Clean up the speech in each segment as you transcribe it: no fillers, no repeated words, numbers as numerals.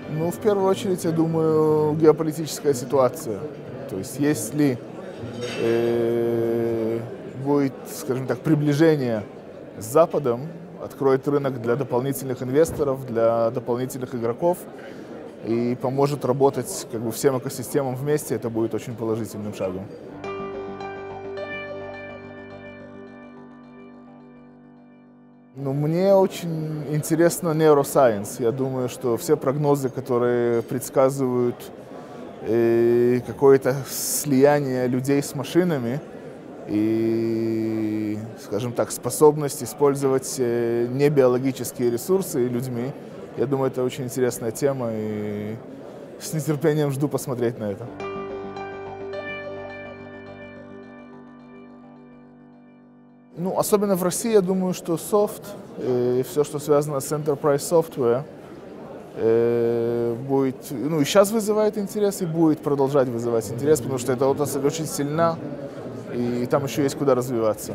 Ну, в первую очередь, я думаю, геополитическая ситуация. То есть, если будет, скажем так, приближение с Западом, откроет рынок для дополнительных инвесторов, для дополнительных игроков и поможет работать как бы всем экосистемам вместе, это будет очень положительным шагом. Ну, мне очень интересно neuroscience. Я думаю, что все прогнозы, которые предсказывают какое-то слияние людей с машинами и, скажем так, способность использовать небиологические ресурсы людьми, я думаю, это очень интересная тема, и с нетерпением жду посмотреть на это. Ну, особенно в России, я думаю, что софт и все, что связано с enterprise software, будет, ну, и сейчас вызывает интерес, и будет продолжать вызывать интерес, потому что эта отрасль очень сильна, и там еще есть куда развиваться.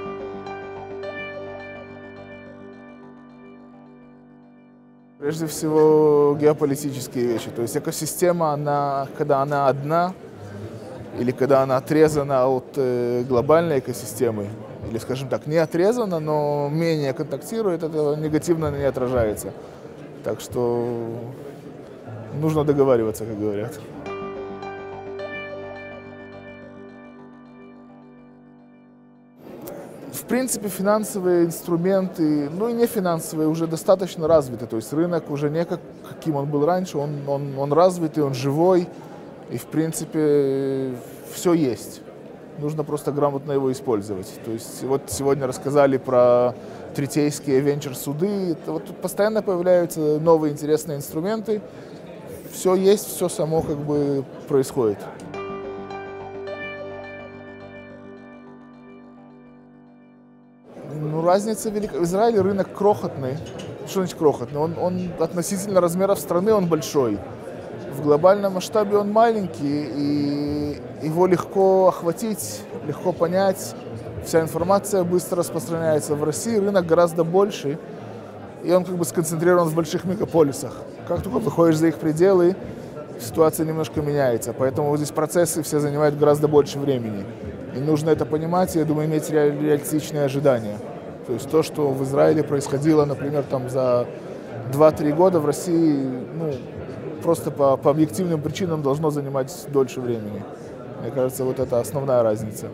Прежде всего, геополитические вещи. То есть экосистема, когда она одна, или когда она отрезана от глобальной экосистемы, или, скажем так, не отрезана, но менее контактирует, это негативно не отражается. Так что нужно договариваться, как говорят. В принципе, финансовые инструменты, ну и не финансовые, уже достаточно развиты. То есть рынок уже не каким он был раньше, он развитый, он живой. И, в принципе, все есть. Нужно просто грамотно его использовать. То есть вот сегодня рассказали про третейские венчур-суды. Вот тут постоянно появляются новые интересные инструменты. Все есть, все само как бы происходит. Ну, разница велика. В Израиле рынок крохотный. Что значит крохотный? Он относительно размеров страны он большой. В глобальном масштабе он маленький, и его легко охватить, легко понять. Вся информация быстро распространяется. В России рынок гораздо больше, и он как бы сконцентрирован в больших мегаполисах. Как только выходишь за их пределы, ситуация немножко меняется. Поэтому вот здесь процессы все занимают гораздо больше времени. И нужно это понимать, и, я думаю, иметь реалистичные ожидания. То есть то, что в Израиле происходило, например, там за 2-3 года, в России, ну, просто по объективным причинам должно занимать дольше времени. Мне кажется, вот это основная разница.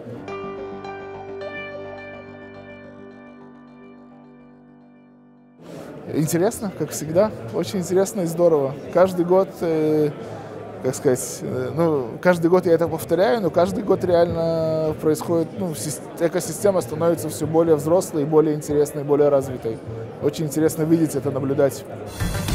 Интересно, как всегда. Очень интересно и здорово. Каждый год, как сказать, ну, каждый год я это повторяю, но каждый год реально происходит, ну, экосистема становится все более взрослой, более интересной, более развитой. Очень интересно видеть это, наблюдать.